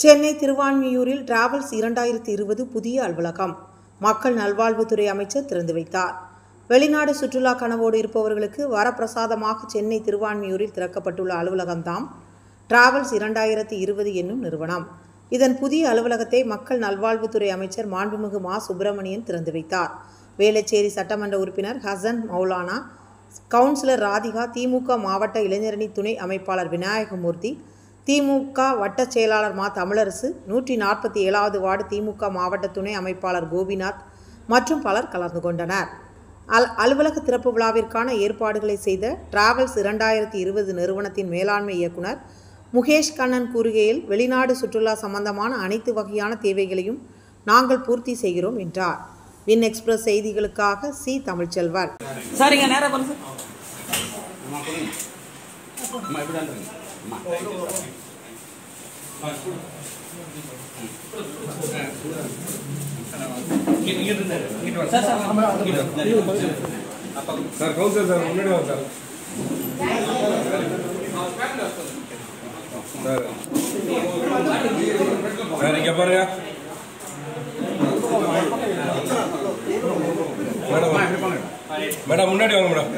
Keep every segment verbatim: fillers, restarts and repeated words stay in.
Chennai திருவான்மியூரில் travels இரண்டாயிரத்தி இருபது புதிய அலுவலகம் மக்கள் நல்வாழ்வுத்துறை அமைச்சர் திறந்து வைத்தார். வெளிநாடு சுற்றுலா கனவோடு இருப்பவர்களுக்கு வரப்பிரசாதமாக சென்னை திருவான்மியூரில் திறக்கப்பட்டுள்ள அலுவலகம்தான் டிராவல்ஸ் இரண்டாயிரத்தி இருபது என்னும் நிறுவனம். இதன் புதிய அலுவலகத்தை மக்கள் நல்வாழ்வுத்துறை அமைச்சர் மாண்புமிகு மா சுப்பிரமணியன் திறந்து வைத்தார். வேளச்சேரி சட்டமன்ற உறுப்பினர் ஹசன் மௌலானா, கவுன்சிலர் ராதிகா, திமுக மாவட்ட இளைஞரணி துணை அமைப்பாளர் விநாயகமூர்த்தி, திமுக வட்டச் செயலாளர் மா தமிழரசு, நூற்றி நாற்பத்தி ஏழாவது வார்டு திமுக மாவட்ட துணை அமைப்பாளர் கோபிநாத் மற்றும் பலர் கலந்து கொண்டனர். அல் அலுவலக திறப்பு விழாவிற்கான ஏற்பாடுகளை செய்த டிராவல்ஸ் இரண்டாயிரத்தி இருபது நிறுவனத்தின் மேலாண்மை இயக்குனர் முகேஷ் கண்ணன் கூறுகையில், வெளிநாடு சுற்றுலா சம்பந்தமான அனைத்து வகையான தேவைகளையும் நாங்கள் பூர்த்தி செய்கிறோம் என்றார். வின் எக்ஸ்பிரஸ் செய்திகளுக்காக சி தமிழ்ச்செல்வன். சரிங்க, நேரா சார் கவுன்சிலர் சார் முன்னாடி வாங்க சார். சார் சார் இங்கே பாருங்க மேடம், மேடம் முன்னாடி வாங்க மேடம்.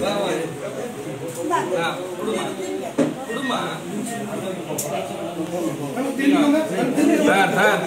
சார் சார்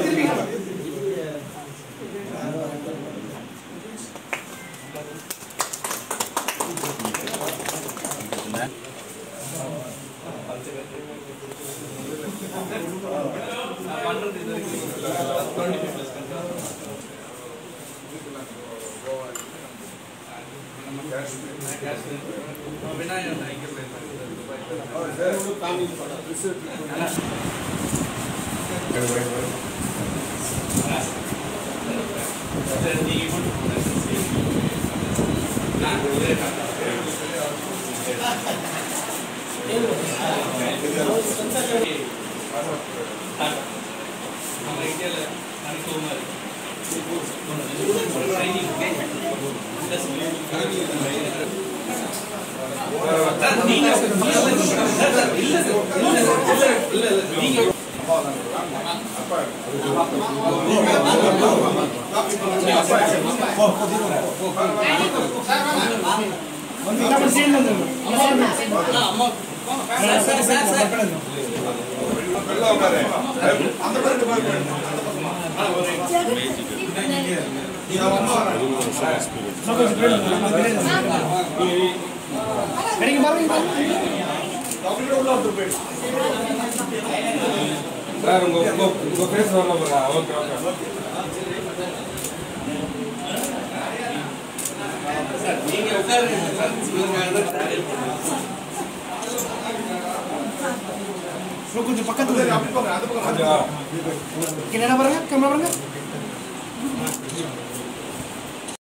சார் உங்க உங்க பேச வரலாம். ஓகே ஓகே சார், நீங்க உட்காருங்க சார். கொஞ்சம் பக்கத்துல என்ன பாருங்க, கேமரா பாருங்க.